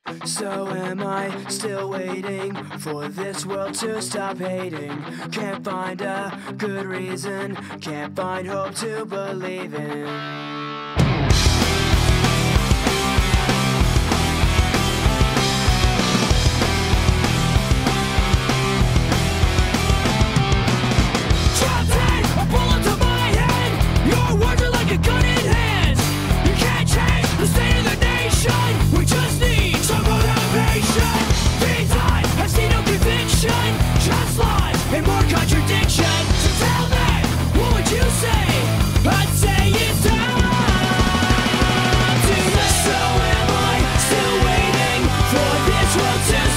So am I still waiting for this world to stop hating? Can't find a good reason, can't find hope to believe in. Well,